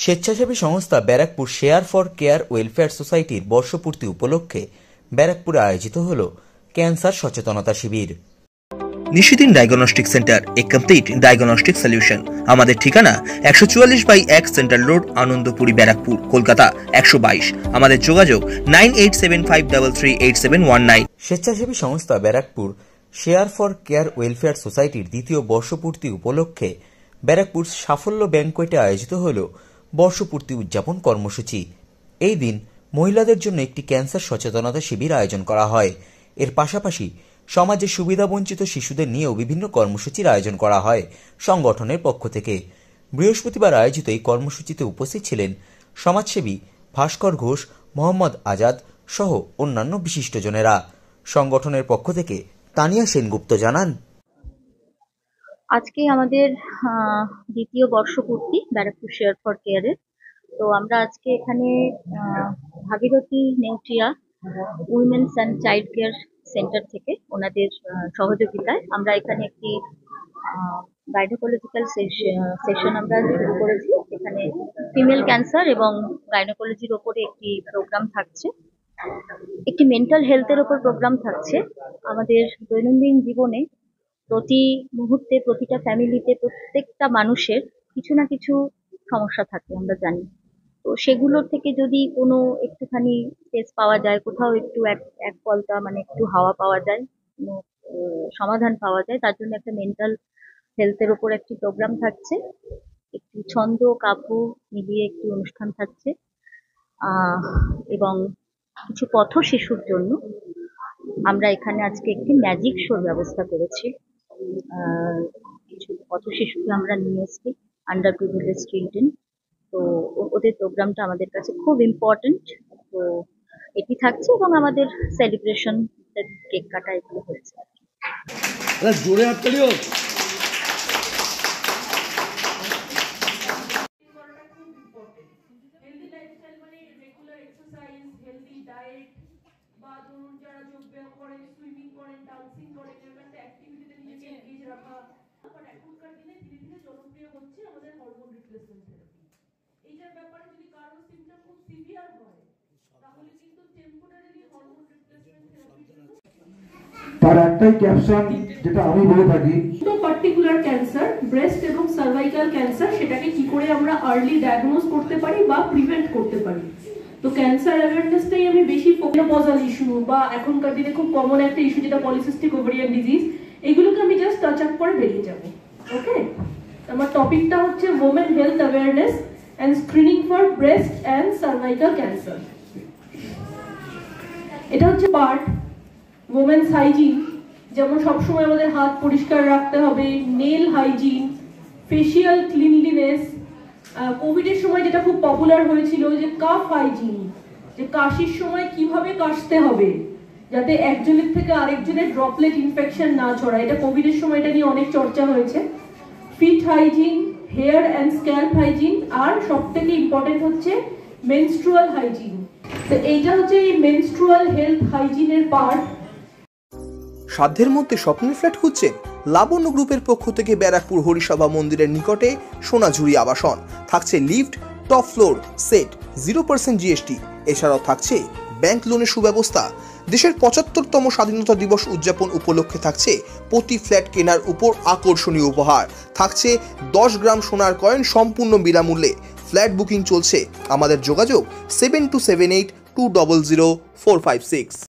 স্বেচ্ছাসেবী সংস্থা Barrackpore share for care welfare সোসাইটির বর্ষপূর্তি উপলক্ষে ব্যারাকপুরে আয়োজিত হল ক্যান্সার সচেতনতা শিবির। Nishidin diagnostic centre, a complete diagnostic solution. আমাদের ঠিকানা 144/1 সেন্ট্রাল রোড, আনন্দপুরি, ব্যারাকপুর, কলকাতা 122। আমাদের যোগাযোগ 9875338719। স্বেচ্ছাসেবী সংস্থা Barrackpore share for care welfare সোসাইটির দ্বিতীয় বর্ষপূর্তি উপলক্ষে ব্যারাকপুর সাফল্য ব্যাংকোয়েটে আয়োজিত হল বর্ষপূর্তি উদযাপন কর্মসূচি। এই দিন মহিলাদের জন্য একটি ক্যান্সার সচেতনতা শিবির আয়োজন করা হয়। এর পাশাপাশি সমাজে সুবিধাবঞ্চিত শিশুদের নিয়েও বিভিন্ন কর্মসূচির আয়োজন করা হয় সংগঠনের পক্ষ থেকে। বৃহস্পতিবার আয়োজিত এই কর্মসূচিতে উপস্থিত ছিলেন সমাজসেবী ভাস্কর ঘোষ, মোহাম্মদ আজাদ সহ অন্যান্য বিশিষ্টজনেরা। সংগঠনের পক্ষ থেকে তানিয়া সেনগুপ্ত জানান, আজকে আমাদের দ্বিতীয় বর্ষপূর্তি ব্যারাকপুর শেয়ার ফর কেয়ারের। তো আমরা আজকে এখানে Bhagirathi Neotia women's and child care centre থেকে ওনাদের সহযোগিতায় আমরা এখানে একটি গাইনোকোলজিক্যাল সেশন আমরা শুরু করেছি। এখানে ফিমেল ক্যান্সার এবং গাইনোকোলজির ওপরে একটি প্রোগ্রাম থাকছে, একটি মেন্টাল হেলথের ওপর প্রোগ্রাম থাকছে। আমাদের দৈনন্দিন জীবনে প্রতি মুহূর্তে প্রতিটা ফ্যামিলিতে প্রত্যেকটা মানুষের কিছু না কিছু সমস্যা থাকে, আমরা জানি। তো সেগুলোর থেকে যদি কোনো একটুখানি স্পেস পাওয়া যায়, কোথাও একটু এক পলটা মানে একটু হাওয়া পাওয়া যায়, কোনো সমাধান পাওয়া যায়, তার জন্য একটা মেন্টাল হেলথের ওপর একটি প্রোগ্রাম থাকছে। একটি ছন্দ কাব্য মিলিয়ে একটি অনুষ্ঠান থাকছে এবং কিছু পথ শিশুর জন্য আমরা এখানে আজকে একটি ম্যাজিক শোর ব্যবস্থা করেছি। কিছু পথ শিশুকে আমরা নিয়ে এসেছি, আন্ডার প্রিভিলেজ চিলড্রেন। তো ওদের প্রোগ্রামটা আমাদের কাছে খুব ইম্পর্টেন্ট। তো এটি থাকছে এবং আমাদের সেলিব্রেশন, কেক কাটা এগুলো হয়েছে। জোরে হাততালিও। বা ধরুন যারা যোগব্যায়াম করেন, সুইমিং করেন, ডান্সিং করেন, এরকম একটা অ্যাক্টিভিটিতে নিজেকে এনগেজ রাখা। বাট এখনকার দিনে ধীরে ধীরে জনপ্রিয় হচ্ছে আমাদের হরমোন রিপ্লেসমেন্ট থেরাপি। এইটার ব্যাপারে যদি কারোর সিমটম খুব সিভিয়ার হয় তাহলে কিন্তু টেম্পোরারিলি হরমোন রিপ্লেসমেন্ট থেরাপি তার একটাই ক্যাপশন যেটা আমি বলে থাকি, তো পার্টিকুলার ক্যান্সার, ব্রেস্ট এবং সার্ভাইকাল ক্যান্সার, সেটাকে কি করে আমরা আর্লি ডায়াগনোজ করতে পারি বা প্রিভেন্ট করতে পারি। তো ক্যান্সার অ্যাওয়ারনেসটাই আমি বেশি মেনোপজাল ইস্যু বা এখনকার দিনে খুব কমন একটা ইস্যু যেটা পলিসিস্টিক ওভারিয়ান ডিজিজ, এগুলোকে আমি জাস্ট টাচ আপ করে বেরিয়ে যাব। ওকে, আমার টপিকটা হচ্ছে women health awareness and screening for breast and cervical cancer. এটা হচ্ছে পার্ট ওমেন্স হাইজিন, যেমন সবসময় আমাদের হাত পরিষ্কার রাখতে হবে, নেল হাইজিন, ফেসিয়াল ক্লিনলিনেস। কোভিডের সময় যেটা খুব পপুলার হয়েছিল যে কাফ হাইজিন, যে কাশির সময় কিভাবে কাশতে হবে যাতে একজনের থেকে আরেকজনের ড্রপলেট ইনফেকশন না ছড়ায়, এটা কোভিডের সময় এটা নিয়ে অনেক চর্চা হয়েছে। Feet hygiene, hair and scalp hygiene, আর সব থেকে ইম্পর্টেন্ট হচ্ছে মেনস্ট্রুয়াল হাইজিন। তো এইটা হচ্ছে এই মেনস্ট্রুয়াল হেলথ হাইজিনের পার্ট। সাধ্যের মধ্যে স্বপ্নের ফ্ল্যাট খুঁজছেন? লাবণ্য গ্রুপের পক্ষ থেকে ব্যারাকপুর হরিসভা মন্দিরের নিকটে সোনাঝুরি আবাসন থাকছে lift, top floor, set, 0% GST. এছাড়াও থাকছে ব্যাংক লোনের সুব্যবস্থা। দেশের 75তম স্বাধীনতা দিবস উদযাপন উপলক্ষে থাকছে প্রতি ফ্ল্যাট কেনার উপর আকর্ষণীয় উপহার। থাকছে 10 গ্রাম সোনার কয়েন সম্পূর্ণ বিনামূল্যে। ফ্ল্যাট বুকিং চলছে। আমাদের যোগাযোগ 7278200456।